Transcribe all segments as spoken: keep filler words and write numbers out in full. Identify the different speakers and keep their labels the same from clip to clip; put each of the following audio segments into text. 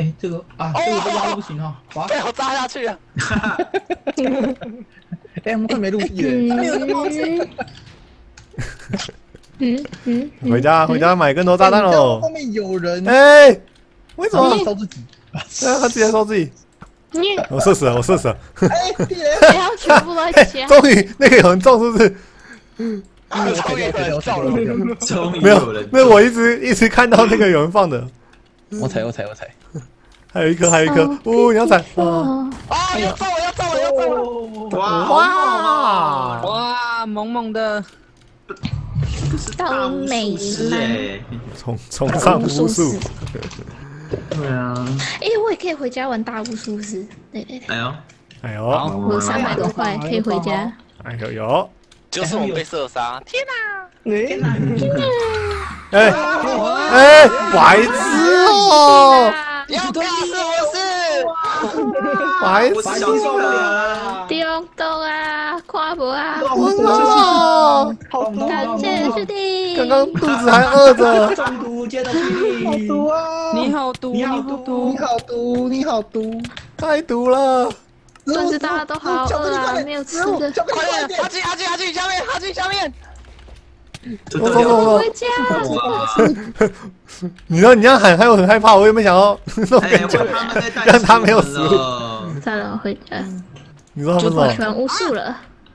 Speaker 1: 哎，这个啊，这个被压不行哦，哇！
Speaker 2: 被我扎下去了。
Speaker 1: 哎，我们快没录音了，
Speaker 3: 没有个帽子。嗯嗯，
Speaker 4: 回家回家买更多炸弹喽！
Speaker 1: 后面有人，
Speaker 4: 哎，为什么？
Speaker 1: 烧自己，
Speaker 4: 对啊，他直接烧自己。
Speaker 3: 你
Speaker 4: 我射死了，我射死了。
Speaker 1: 哎，地雷！
Speaker 3: 不要全部都一起啊！
Speaker 4: 终于那个有人中是不是？
Speaker 2: 终于有人中了。
Speaker 5: 终于
Speaker 4: 没有
Speaker 5: 有人，，
Speaker 4: 那我一直一直看到那个有人放的，
Speaker 1: 我踩，我踩，我踩！
Speaker 4: 还有一颗，还有一颗，哦，你要踩！
Speaker 3: 哦，
Speaker 2: 啊！要中了，要中了，要中了！
Speaker 5: 哇
Speaker 4: 哇！
Speaker 6: 哇，萌萌的，
Speaker 3: 到美
Speaker 5: 师
Speaker 3: 了。
Speaker 5: 哎，
Speaker 4: 崇崇尚巫术，
Speaker 5: 对啊，
Speaker 3: 哎，我也可以回家玩大巫术师。对对对，
Speaker 5: 哎呦，
Speaker 4: 哎呦，
Speaker 6: 好
Speaker 3: 我三百多块可以回家。
Speaker 4: 哎呦呦，
Speaker 2: 就是我被射杀，天哪！
Speaker 1: 天哪！
Speaker 4: 哎哎，白痴哦，
Speaker 2: 要干是不是？
Speaker 4: 白
Speaker 5: 我是
Speaker 4: 痴
Speaker 5: 小兽了，
Speaker 3: 中洞啊，跨博啊，
Speaker 4: 哦，
Speaker 1: 好毒
Speaker 3: 感谢师弟。
Speaker 4: 刚刚肚子还饿着，
Speaker 1: 中毒，接到你，好毒啊！
Speaker 6: 你好毒，
Speaker 1: 你好
Speaker 6: 好
Speaker 1: 毒，你好毒，你好毒！
Speaker 4: 太毒了。
Speaker 3: 但是大家都好饿啊，没有吃的。
Speaker 2: 快点，哈基哈基哈基下面，哈基下面。
Speaker 4: 走走
Speaker 5: 这都要
Speaker 4: 走
Speaker 3: 回家。
Speaker 5: 哇！
Speaker 4: 你知道你这样喊，还有很害怕，我也没想到那种
Speaker 5: 哎，
Speaker 4: 感觉，
Speaker 5: 我他们在带
Speaker 4: 让他没有食物。
Speaker 5: 物。
Speaker 3: 算了，我回家。
Speaker 4: 你说他们什么？
Speaker 3: 我喜欢巫术了。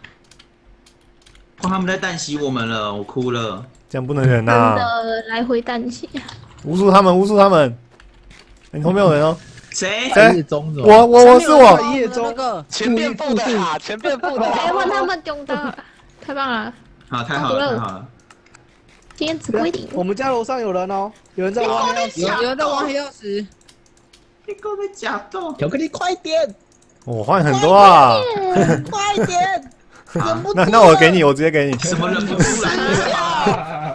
Speaker 5: 哇，他们在淡袭我们了，我哭了。
Speaker 4: 这样不能忍
Speaker 3: 真
Speaker 4: 呐！
Speaker 3: 的来回淡血。
Speaker 4: 无数他们，无数他们。你后面有人哦。
Speaker 5: 谁？
Speaker 4: 谁？
Speaker 1: 中是吧？
Speaker 4: 我我我是我。
Speaker 6: 夜中那个
Speaker 2: 全变负的啦，全变负的
Speaker 3: 哎，换
Speaker 2: 啦。
Speaker 3: 他们中到，太棒了！
Speaker 5: 好，太好了，太好了。
Speaker 3: 今天只归零。
Speaker 7: 我们家楼上有人哦，有人在挖黑曜石。
Speaker 6: 有有人在挖黑曜石，
Speaker 5: 你给我被假动。
Speaker 1: 巧克力，快点，
Speaker 4: 我换很多啊。
Speaker 1: 快点！
Speaker 5: 啊，
Speaker 4: 那那我给你，我直接给你。
Speaker 5: 什么忍不出来了？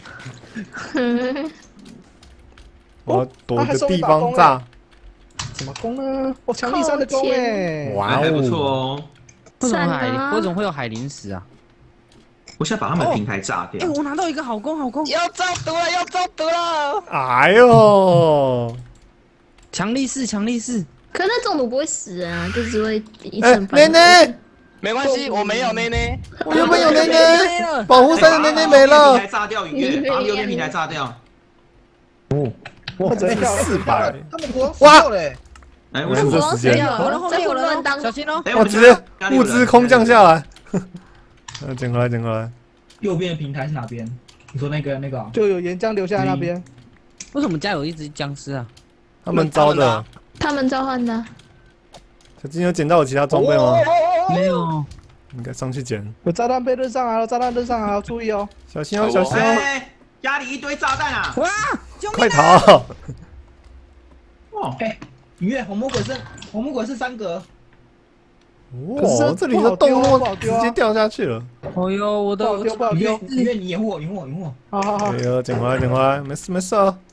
Speaker 4: 我要躲个地方炸。
Speaker 7: 什么弓呢？我强力山的弓哎！
Speaker 4: 哇
Speaker 5: 还不错
Speaker 4: 哦！
Speaker 5: 哦。
Speaker 6: 为什么
Speaker 3: 算了
Speaker 6: 海为什么会有海灵石啊？
Speaker 5: 我现在把他们的平台炸
Speaker 6: 哎，
Speaker 5: 掉。
Speaker 6: 我拿到一个好弓，好弓，
Speaker 2: 要中毒了，要中毒了！
Speaker 4: 哎呦！
Speaker 6: 强力士，强力士，
Speaker 3: 可那中毒不会死人啊，就只会一
Speaker 4: 哎
Speaker 3: 身，
Speaker 4: 奶奶，
Speaker 2: 没关系，我没有内内。
Speaker 4: 我原本有奶
Speaker 6: 没
Speaker 4: 奶，
Speaker 6: 了，
Speaker 4: 保护伞的奶奶没
Speaker 5: 平
Speaker 4: 了
Speaker 5: 台。炸掉，雨月，把右边平台炸掉。
Speaker 1: 我
Speaker 7: 怎么样
Speaker 4: 四百。
Speaker 1: 他们国
Speaker 4: 哇
Speaker 1: 嘞！
Speaker 5: 哎，我
Speaker 4: 我是这时间
Speaker 3: 有
Speaker 6: 我的后面有人哦，
Speaker 3: 在混乱当
Speaker 6: 小心哦！
Speaker 5: 哎，
Speaker 4: 我直接物资空降下来。呃，捡回来，捡回来。
Speaker 1: 右边的平台是哪边？你说那个那个啊？
Speaker 7: 就有岩浆留下在那边。
Speaker 6: 为什么我们家有一只僵尸啊？
Speaker 4: 他们招的。
Speaker 3: 他们召唤的。
Speaker 4: 小金有捡到我其他装备吗？
Speaker 6: 没有，
Speaker 4: 应该上去捡。
Speaker 7: 有炸弹被扔上来了，炸弹扔上来了，注意哦！
Speaker 4: 小心哦，小心哦！
Speaker 5: 哎，家里一堆炸弹啊！
Speaker 6: 哇，救
Speaker 4: 快
Speaker 6: 命啊！
Speaker 4: 逃！
Speaker 5: 哇，
Speaker 1: 哎，鱼月红魔鬼是红魔鬼是三格，
Speaker 7: 可是
Speaker 4: 哇，这里的洞
Speaker 7: 不
Speaker 4: 那么
Speaker 7: 好丢啊
Speaker 4: 直接掉下去了。
Speaker 6: 哎呦，我的
Speaker 7: 不好丢，不好
Speaker 1: 鱼月
Speaker 7: 丢。
Speaker 1: 鱼月你掩护我，掩护我，掩护我。
Speaker 7: 好好好
Speaker 4: 哎，呦，捡回来，捡回来，没事没事啊。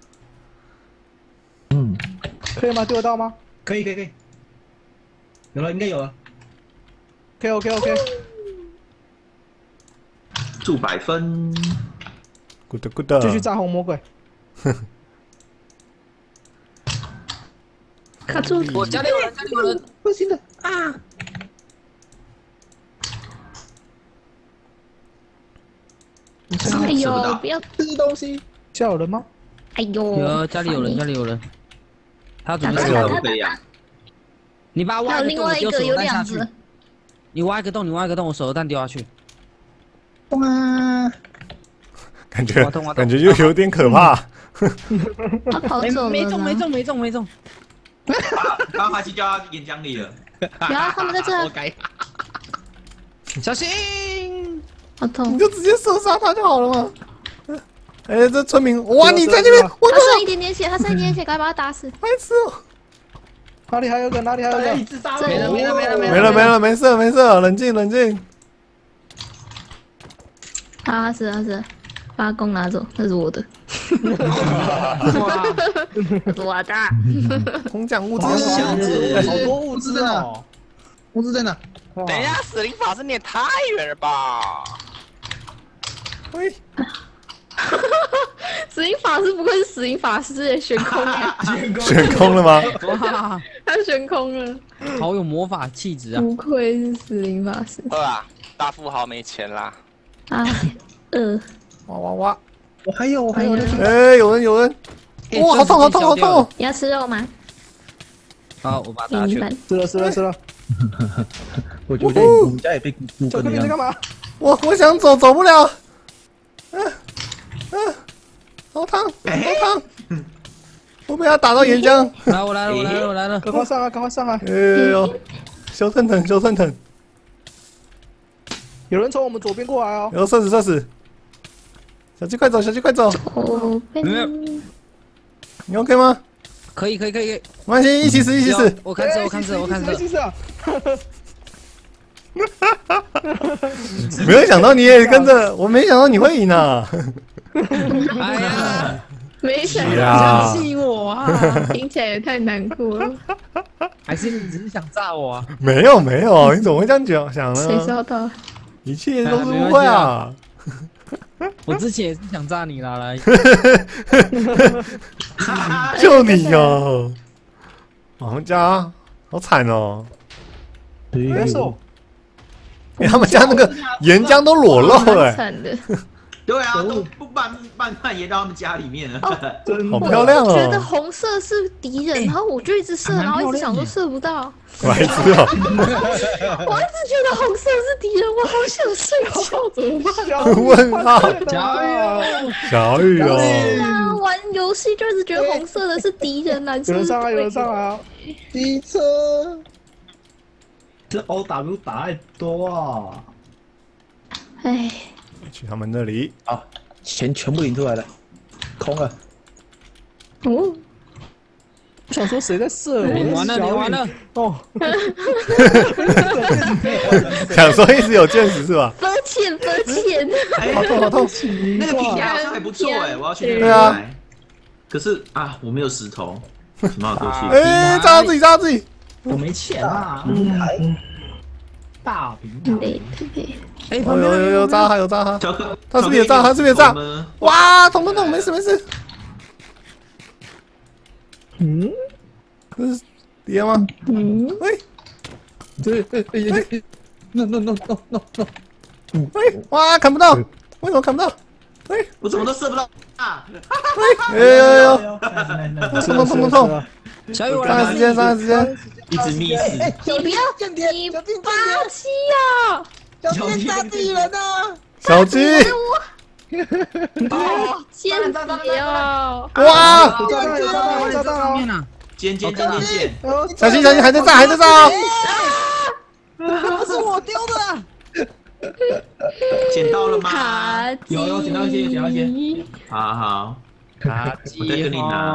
Speaker 1: 嗯，
Speaker 7: 可以吗？丢得到吗
Speaker 1: 可以可以可以，有了，应该有了。
Speaker 7: ？OK OK OK。
Speaker 5: 住百分。
Speaker 4: good good。
Speaker 7: 继续炸红魔鬼。
Speaker 3: 卡住！
Speaker 6: 我家里有人，家里有人，
Speaker 1: 不行的，
Speaker 6: 啊！
Speaker 3: 哎呦，不要！
Speaker 1: 吃东西。
Speaker 7: 家有人吗？
Speaker 3: 哎呦，
Speaker 6: 有家里有人，家里有人，他准备
Speaker 3: 打
Speaker 6: 走
Speaker 3: 打
Speaker 5: 可不可以啊？
Speaker 6: 你把它挖
Speaker 3: 还有
Speaker 6: 一个洞，
Speaker 3: 另外一个
Speaker 6: 丢手榴弹下
Speaker 3: 有两个
Speaker 6: 去。。你挖一个洞，你挖一个洞，我手榴弹丢下去。
Speaker 1: 哇！
Speaker 4: 感觉
Speaker 6: 挖洞挖洞
Speaker 4: 感觉就有点可怕。
Speaker 3: 他跑
Speaker 6: 没
Speaker 3: 走了。
Speaker 6: 没中，没。中，没中，没中。
Speaker 5: 刚刚哈基掉到岩浆里了。
Speaker 3: 然后他们在这，
Speaker 1: 该。
Speaker 6: 小心！
Speaker 4: 你
Speaker 3: 好痛。
Speaker 4: 就直接射杀他就好了嘛。哎，这村民，哇，你在这边，我
Speaker 3: 他剩一点点血，他剩一点点血，赶快把他打死。
Speaker 4: 白痴哦。
Speaker 7: 哪里还有一个？哪里还有
Speaker 1: 大家
Speaker 7: 一个？
Speaker 1: 一直杀
Speaker 3: 这里
Speaker 6: 没了，没了，没了，
Speaker 4: 没了没了，没事没事，冷静冷静。
Speaker 3: 啊，是啊是啊，把弓拿走，那是我的。
Speaker 6: 哇！
Speaker 3: 那是我的。
Speaker 4: 空降物资
Speaker 5: 箱
Speaker 4: 箱
Speaker 5: 子
Speaker 7: 好多物资哦！
Speaker 1: 物资在哪？
Speaker 2: 等一下，死灵法师你也太远了吧？
Speaker 4: 喂，
Speaker 3: 死灵法师不愧是死灵法师耶，悬空耶，
Speaker 4: 选空了吗？
Speaker 6: 哇，
Speaker 3: 他悬空了，
Speaker 6: 好有魔法气质啊！
Speaker 3: 不愧是死灵法师
Speaker 2: 二啊，大富豪没钱啦。
Speaker 3: 啊！呃，
Speaker 4: 哇哇哇！
Speaker 7: 我还有我还有那个
Speaker 4: 哎，有人有人！哇，好痛好痛好痛哦！
Speaker 3: 你要吃肉吗？
Speaker 6: 好，我把它打去。
Speaker 3: 给你一半。
Speaker 7: 吃了吃了吃了。
Speaker 1: 我觉得我们家也被孤
Speaker 7: 小哥
Speaker 1: 分一样。
Speaker 7: 你在干嘛？
Speaker 4: 我我想走走不了。嗯嗯，好烫好烫！我被他打到岩浆。
Speaker 6: 来，我来了，我来了，我来了。
Speaker 7: 赶快上啊赶快上啊！
Speaker 4: 哎呦，小腾腾小腾腾，
Speaker 7: 有人从我们左边过来哦。
Speaker 4: 有射死射死！小鸡快走小鸡快走！
Speaker 3: 哦，被
Speaker 4: 你 OK 吗？
Speaker 6: 可以，可以，可以，可以。
Speaker 4: 没关系，一起死一起死。
Speaker 6: 我看着，我看着，我看着。
Speaker 7: 一起啊！
Speaker 4: 没有想到你也跟着，我没想到你会赢啊！
Speaker 6: 哎呀，
Speaker 3: 没想
Speaker 4: 呀
Speaker 3: 到，
Speaker 6: 相信我啊！
Speaker 3: 听起来也太难过了。
Speaker 6: 还是你只是想炸我啊？
Speaker 4: 没有没有，你怎么会这样讲想
Speaker 3: 谁
Speaker 4: 呢？
Speaker 3: 烧到？
Speaker 4: 一切都是误会啊！
Speaker 6: 我之前也是想炸你啦，来。
Speaker 4: 就你哟！我们家好惨哦！
Speaker 7: 别手，
Speaker 4: 哎，他们家那个岩浆都裸露了，哎，
Speaker 3: 惨的。
Speaker 5: 对啊，都不蔓蔓蔓延到他们家里面了。
Speaker 7: 真
Speaker 4: 好漂亮
Speaker 3: 我觉得
Speaker 4: 哦！
Speaker 3: 红色是敌人，然后我就一直射，然后一直想说射不到，
Speaker 4: 白痴哦！
Speaker 3: 我一直觉得红色是敌人，我好想睡觉，怎么办？
Speaker 4: 问号，
Speaker 7: 加油！
Speaker 4: 小雨
Speaker 3: 是
Speaker 4: 哦！
Speaker 3: 啊，玩游戏就一直觉得红色的是敌人啊，
Speaker 7: 有人上来有人上来啊！
Speaker 1: 机车，这 O W 打太多啊！
Speaker 3: 哎，
Speaker 4: 去他们那里，
Speaker 1: 好，钱全部领出来了，空了。
Speaker 3: 哦，
Speaker 7: 我想说谁在射我？
Speaker 6: 你完了，你完了！
Speaker 7: 哦！
Speaker 4: 想说一直有见识是吧？
Speaker 3: 抱歉，抱歉。
Speaker 5: 哎，
Speaker 4: 好痛好痛！
Speaker 5: 那个平台好像还不错哎，我要去那个
Speaker 4: 对啊
Speaker 5: 平台。可是啊，我没有石头，什么好过去？
Speaker 4: 哎，炸到自己炸到自己！
Speaker 1: 我没钱啊！平台，大平台。
Speaker 3: 对对对，
Speaker 6: 哎，
Speaker 4: 哦
Speaker 6: 旁边
Speaker 4: 有有有炸他有炸他！
Speaker 5: 小哥，
Speaker 4: 他是不是也炸他是不是也炸
Speaker 5: 我们
Speaker 4: 哇，痛痛痛，没事没事。
Speaker 7: 嗯，
Speaker 4: 这是敌人吗？
Speaker 3: 嗯，
Speaker 4: 喂
Speaker 1: 对对对对，no no no no no no。
Speaker 4: 喂，哇，看不到，为什么看不到？喂
Speaker 5: 我怎么都射不到啊！
Speaker 4: 喂，有有有有，
Speaker 1: 有
Speaker 4: 痛痛痛痛痛！
Speaker 6: 小雨，我来了
Speaker 4: 上来时。间上来时间，
Speaker 5: 一直密室，
Speaker 3: 你不要，你巴西啊！
Speaker 1: 小心打敌人啊！
Speaker 4: 小鸡，
Speaker 3: 哦，间谍哦！
Speaker 4: 哇！
Speaker 7: 有炸弹有炸弹有炸弹哦！
Speaker 6: 上面啊！
Speaker 5: 尖尖尖尖尖，
Speaker 7: 哦
Speaker 4: 小心小心，还在炸还在炸哦！
Speaker 6: 不是我丢的啊！
Speaker 5: 捡到了吗？
Speaker 3: 卡基，
Speaker 1: 有有捡到一些捡到一些
Speaker 5: 好好，
Speaker 6: 卡基，
Speaker 5: 我再跟你拿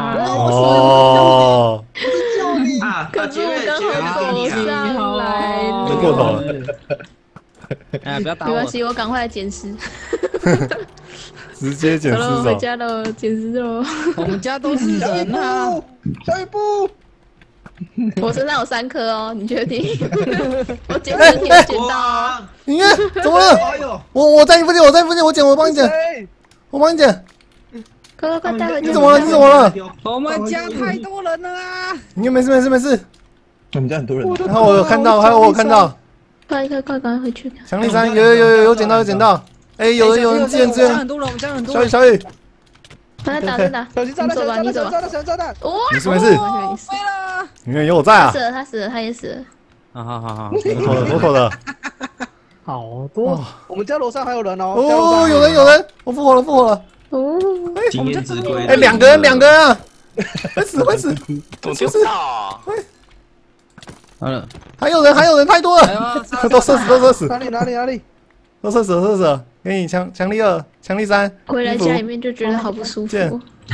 Speaker 4: 哦，
Speaker 5: 啊！
Speaker 3: 可
Speaker 5: 啊，杰瑞，
Speaker 3: 是我刚
Speaker 5: 杰瑞
Speaker 3: 好
Speaker 5: 就给你
Speaker 3: 走
Speaker 5: 啊！
Speaker 3: 上来
Speaker 4: 都
Speaker 3: 了，
Speaker 4: 过头了，
Speaker 6: 哎，不要打我！
Speaker 3: 没关系，我赶快来捡尸。
Speaker 4: 直接捡
Speaker 3: 好了，回
Speaker 4: 尸手。
Speaker 3: 家了，捡尸喽。
Speaker 6: 我们家都是人啊！
Speaker 1: 下一步，
Speaker 3: 我身上有三颗哦，你确定？我捡尸体有捡到哦。
Speaker 5: 哇，
Speaker 4: 你看怎么了？
Speaker 1: 哎呦，
Speaker 4: 我我在你附近，我在你附近，我捡，我帮你捡，
Speaker 7: 谁？
Speaker 4: 我帮你捡。
Speaker 3: 快快快带回家！
Speaker 4: 你怎么了？你怎么了？
Speaker 6: 我们家太多人了啊！
Speaker 4: 你看没事没事没事。
Speaker 1: 我们家很多人。
Speaker 4: 然后我有看到，还有我有看到，
Speaker 3: 快快快，赶快回去！
Speaker 4: 强力山有有有有有捡到有捡到。哎，有人有人支援支援
Speaker 6: 我们家很。多人，我们家很多人。
Speaker 4: 小雨小雨，
Speaker 3: 快打快打！
Speaker 7: 小心炸弹！
Speaker 3: 你走吧，你走吧。
Speaker 7: 小炸弹！小炸弹！
Speaker 3: 哇！
Speaker 4: 没事没事
Speaker 3: 哦
Speaker 6: 飞了！
Speaker 4: 你看有我在啊
Speaker 3: 他死。了，他死了，他也死了。
Speaker 6: 好好好好，
Speaker 4: 妥妥的妥妥的。
Speaker 7: 好多！我们家楼上还有人哦！
Speaker 4: 哦，有人有人，我复活了复活了。
Speaker 3: 哦，
Speaker 5: 经验之归。
Speaker 4: 哎，两个人两个人啊，会死会死，
Speaker 2: 怎么丢不到？
Speaker 6: 好了，
Speaker 4: 还有人还有人，太多
Speaker 6: 哎
Speaker 4: 了，
Speaker 6: 呦，
Speaker 4: 都射死都射死
Speaker 7: 哪里哪里哪里？
Speaker 4: 都射死了射死了。给你强强力二强力三，
Speaker 3: 回来家里面就觉得好不舒服。
Speaker 4: 见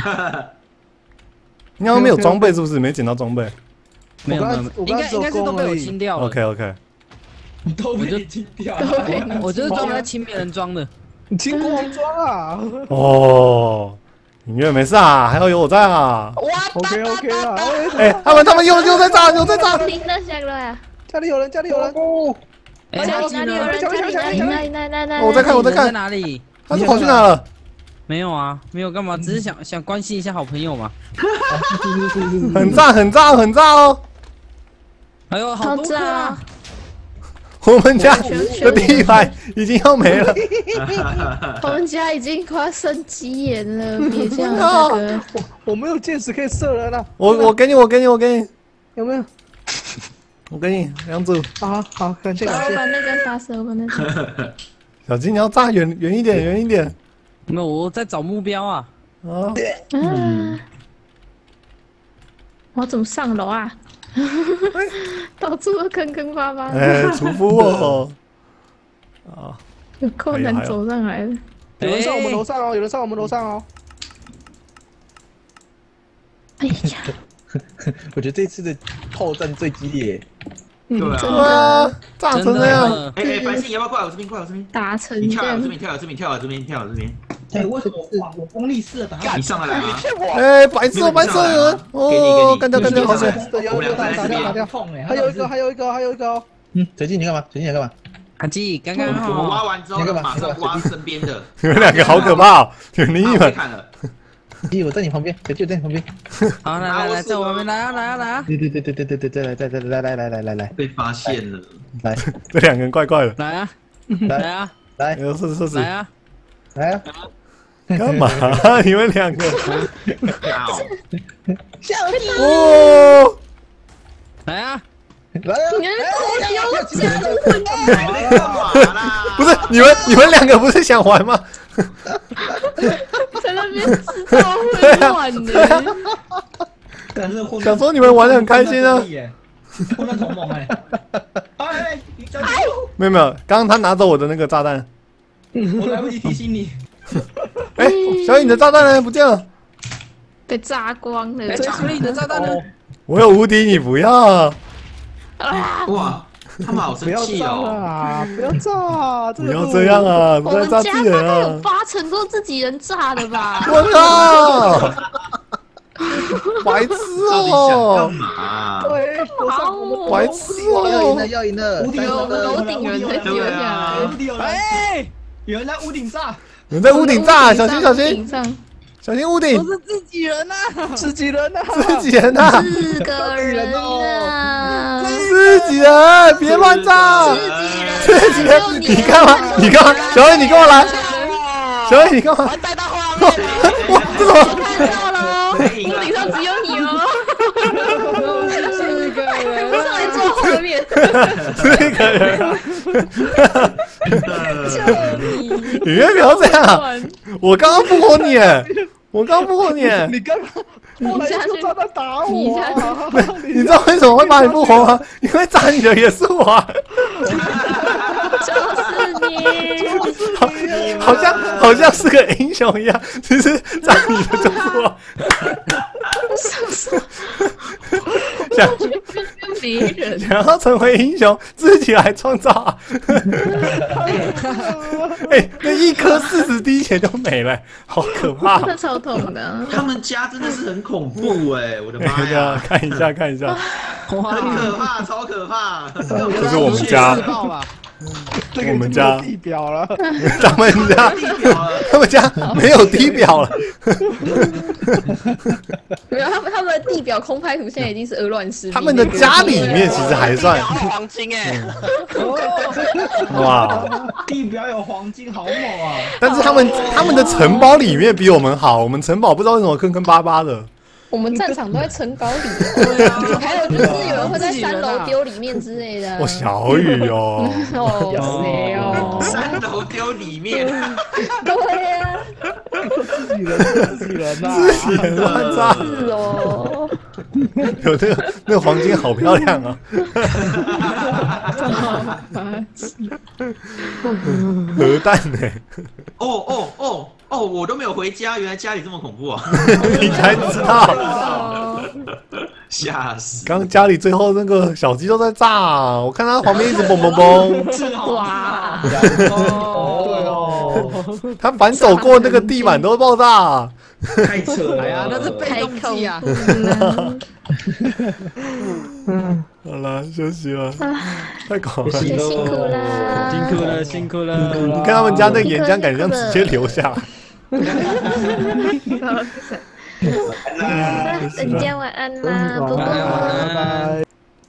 Speaker 4: 你好像没有装备是不是？没捡到装备。
Speaker 6: 没有没有，
Speaker 7: 我刚才
Speaker 6: 应该应该是都被我清掉了。
Speaker 4: OK OK，
Speaker 1: 都被清掉
Speaker 3: 都被
Speaker 1: 了。
Speaker 6: 我就是专门清别人装的。
Speaker 7: 你清国王装啊
Speaker 4: 哦，音乐没事啊，还好有我在啊。
Speaker 7: ？OK OK 啊！
Speaker 4: 哎，他们他们又又在炸又在炸。
Speaker 3: 停了下来。
Speaker 7: 家里有人，家里有人！
Speaker 6: 哎，
Speaker 3: 家里哪里有人？家里哪里哪里哪里哪里？
Speaker 4: 我在看我在看
Speaker 6: 在哪里？
Speaker 4: 他是跑去哪了？
Speaker 6: 没有啊，没有干嘛，只是想想关心一下好朋友嘛。
Speaker 4: 很炸，很炸，很炸哦！
Speaker 6: 还有好
Speaker 3: 好
Speaker 6: 多个
Speaker 3: 炸
Speaker 6: 啊！！
Speaker 4: 我们家的第一排已经要没了。
Speaker 3: 我们家已经快要升级眼了，别这样那个。
Speaker 7: 我没有箭矢可以射人了。
Speaker 4: 我我给你，我给你，我给你，
Speaker 7: 有没有？
Speaker 4: 我给你两组。
Speaker 7: 好好，感谢
Speaker 3: 我
Speaker 7: 感谢。
Speaker 3: 把那个打死，我把那个。
Speaker 4: 小金，你要炸远远一点，远一点。
Speaker 6: 没有，我在找目标啊。
Speaker 4: 啊！
Speaker 3: 嗯，我要怎么上楼啊？到处都坑坑巴巴的。
Speaker 4: 哎，除服我。啊！
Speaker 3: 有够难走上来的。
Speaker 7: 有人上我们楼上哦，有人上我们楼上哦。
Speaker 3: 哎呀，
Speaker 7: 我觉得这次的炮战最激烈。
Speaker 3: 嗯，
Speaker 5: 对啊
Speaker 3: 真
Speaker 4: 哇
Speaker 3: 的，
Speaker 4: 炸成这样。
Speaker 5: 哎哎，白信，你要不要过来我这边？过来我这边。
Speaker 3: 打成
Speaker 5: 你
Speaker 3: 这样
Speaker 5: 跳来我这。边，跳来我这边，跳来我这边，跳来我这边。
Speaker 1: 哎，为什么我我功力四的打
Speaker 5: 你上来啊！
Speaker 4: 哎，白色，白色有人。哦，干掉，干掉，好险！
Speaker 7: 有有打打掉打掉。
Speaker 1: 痛哎，
Speaker 7: 还有一个，还有一个，还有一个哦。嗯，陈静你干嘛？陈静你干嘛？
Speaker 6: 阿基，刚
Speaker 5: 我
Speaker 6: 刚
Speaker 5: 们我们挖
Speaker 6: 好。
Speaker 5: 完之后马上挖身边的。
Speaker 4: 你们两个好可怕哦！远离你们。
Speaker 5: 看了。
Speaker 7: 咦，我在你旁边，陈静在你旁边。
Speaker 6: 好，来来来，在我旁边来啊来啊来啊！
Speaker 7: 对对对对对对对对，来来来来来来来来
Speaker 5: 被发现了。
Speaker 7: 来
Speaker 4: 这两个人怪怪的。
Speaker 6: 来啊
Speaker 7: 来
Speaker 6: 来啊
Speaker 7: 来
Speaker 4: 哎呦，是是是
Speaker 6: 来，啊！
Speaker 7: 来啊！
Speaker 4: 干嘛？你们两个？
Speaker 3: 小弟，
Speaker 4: 哦，
Speaker 6: 来啊！
Speaker 7: 来啊！
Speaker 3: 你们狗丢家的混蛋！
Speaker 5: 你在干嘛啦？
Speaker 4: 不是你们，你们两个不是想玩吗？
Speaker 3: 在那边制造混乱呢。
Speaker 1: 但是混
Speaker 4: 想说你们玩得很开心啊。
Speaker 1: 混乱同盟哎！哎，小弟，
Speaker 4: 没有没有，刚刚他拿走我的那个炸弹。
Speaker 1: 我来不及提醒你。
Speaker 4: 哎，小雨，你的炸弹呢？不见了。
Speaker 3: 被炸光了。
Speaker 6: 哎，巧克力的炸弹呢？
Speaker 4: 我有无敌，你不要。
Speaker 3: 啊！
Speaker 5: 哇，他们好
Speaker 7: 不要
Speaker 5: 生气
Speaker 7: 炸
Speaker 5: 哦！
Speaker 7: 啊！不要炸！
Speaker 4: 不要这样啊！不
Speaker 3: 我们家
Speaker 4: 要炸自己人
Speaker 3: 大概有
Speaker 4: 啊！
Speaker 3: 八成都是自己人炸的吧？
Speaker 4: 我靠！白痴
Speaker 5: 到底想干
Speaker 4: 哦！
Speaker 5: 嘛？
Speaker 7: 对，楼上我们
Speaker 4: 白痴哦
Speaker 7: 要赢！了，要赢了！
Speaker 1: 屋顶有
Speaker 3: 有楼顶人才丢下来。
Speaker 1: 屋顶有人，
Speaker 6: 哎，
Speaker 1: 有人在屋顶炸。
Speaker 4: 有人在屋顶炸，小心小心
Speaker 3: 顶上
Speaker 4: 小心屋顶
Speaker 6: 都，是自己人呐！
Speaker 7: 自己人呐！
Speaker 4: 自己人啊！
Speaker 3: 四个人啊！
Speaker 4: 自己人，别乱炸！自己人，你干嘛？你干嘛？小雨，你跟我来！小雨，你干嘛？
Speaker 6: 带到画面了。
Speaker 4: 哇，这什么？
Speaker 3: 看到了哦，屋顶上只有你哦。
Speaker 6: 四个人，
Speaker 3: 上来坐后面，
Speaker 4: 这个人，
Speaker 3: 就你。
Speaker 4: 你别不要这样啊！我刚刚复活你，我刚复活你，
Speaker 7: 你干嘛？我来就炸弹打
Speaker 3: 你
Speaker 7: 我
Speaker 3: 下
Speaker 7: 啊！
Speaker 4: 你知道为什么会把你复活吗？因为炸你的也是我啊，
Speaker 3: 就是你，
Speaker 4: 好，好像好像是个英雄一样，其实炸你的就是我。想
Speaker 3: 别人
Speaker 4: 想要成为英雄，自己来创造啊！哎，那一颗四十滴血就没了，好可怕！
Speaker 3: 那超痛的。
Speaker 5: 他们家真的是很恐怖哎！我的妈
Speaker 4: 哎呀，
Speaker 5: 呀，
Speaker 4: 看一下看一下，
Speaker 5: 很可怕，超可怕！
Speaker 4: 这是我们家
Speaker 6: 自爆吧。
Speaker 7: 这个
Speaker 4: 我们家
Speaker 7: 地表了，
Speaker 4: 他们家
Speaker 5: 地表了，
Speaker 4: 他们家没有地表了。
Speaker 3: 没有，他们他们的地表空拍图现在已经是鹅卵石。
Speaker 4: 他们的家里面其实还算
Speaker 2: 黄金哎，
Speaker 4: 哇，
Speaker 1: 地表有黄金，好猛啊！
Speaker 4: 但是他们他们的城堡里面比我们好，我们城堡不知道为什么坑坑巴巴的。
Speaker 3: 我们战场都在城堡里，对啊，还有就是有人会在三楼丢里面之类的。
Speaker 4: 哇，小雨哦，
Speaker 3: 哦，谁哦？
Speaker 5: 三楼丢里面，
Speaker 3: 对呀，
Speaker 7: 自己人，自己人呐！
Speaker 4: 自己人乱炸，
Speaker 3: 是哦。
Speaker 4: 有那个那个黄金好漂亮啊！核弹呢？
Speaker 5: 哦哦哦哦，我都没有回家，原来家里这么恐怖啊！
Speaker 4: 你才知道，
Speaker 5: 吓死！
Speaker 4: 刚家里最后那个小鸡都在炸，我看他旁边一直嘣嘣嘣，
Speaker 3: 哇！
Speaker 1: 哦，
Speaker 4: 他反走过那个地板都爆炸。
Speaker 5: 太扯了！
Speaker 6: 哎呀，那是被动技啊！
Speaker 4: 好了，休息了，太搞了。
Speaker 3: 辛苦啦，
Speaker 6: 辛苦了，辛苦了。
Speaker 4: 你看他们家那个岩浆，感觉像直接流下来。
Speaker 3: 人家晚安啦，拜
Speaker 7: 拜
Speaker 3: 拜。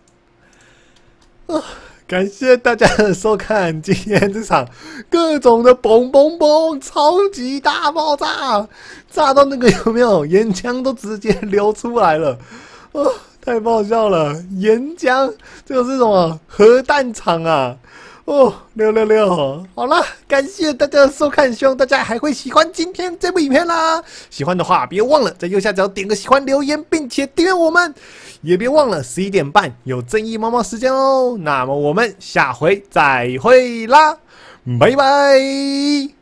Speaker 7: 拜。
Speaker 4: 感谢大家的收看，今天这场各种的嘣嘣嘣，超级大爆炸，炸到那个有没有岩浆都直接流出来了，哦，太爆笑了！岩浆，这个是什么核弹场啊？哦，六六六！好啦，感谢大家的收看，希望大家还会喜欢今天这部影片啦。喜欢的话，别忘了在右下角点个喜欢、留言，并且订阅我们。也别忘了十一点半有正义猫猫时间哦。那么我们下回再会啦，拜拜。